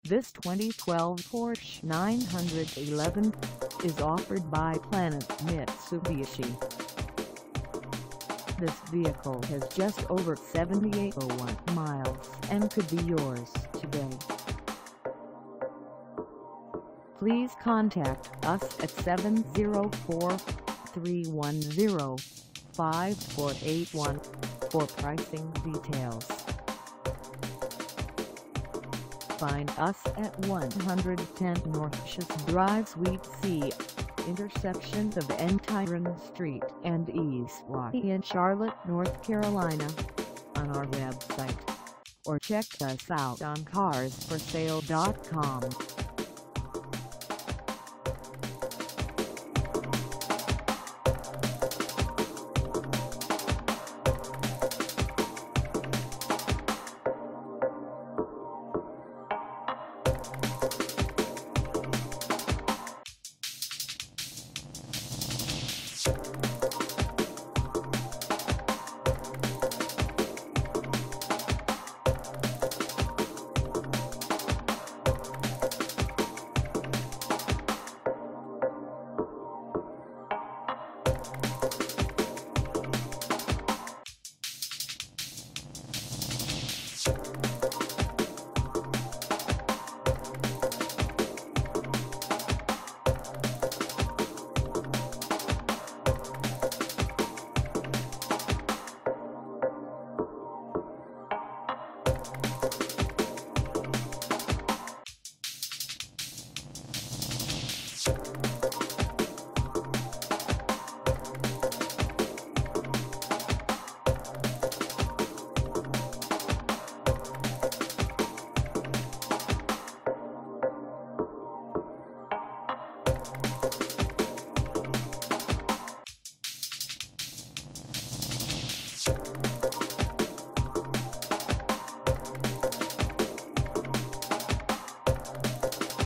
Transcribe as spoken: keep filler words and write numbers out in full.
This twenty twelve Porsche nine eleven is offered by Planet Mitsubishi. This vehicle has just over seventy-eight thousand miles and could be yours today. Please contact us at seven zero four, three one zero, five four eight one for pricing details. Find us at one ten Northchase Drive Suite C, intersection of N Tyron Street and Eastway in Charlotte, North Carolina, on our website, or check us out on cars for sale dot com. You